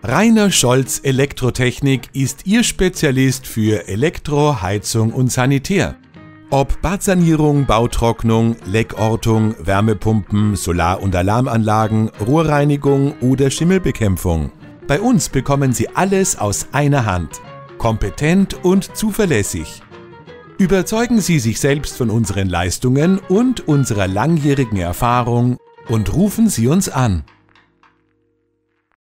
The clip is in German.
Rainer Scholz Elektrotechnik ist Ihr Spezialist für Elektro, Heizung und Sanitär. Ob Badsanierung, Bautrocknung, Leckortung, Wärmepumpen, Solar- und Alarmanlagen, Rohrreinigung oder Schimmelbekämpfung. Bei uns bekommen Sie alles aus einer Hand. Kompetent und zuverlässig. Überzeugen Sie sich selbst von unseren Leistungen und unserer langjährigen Erfahrung und rufen Sie uns an.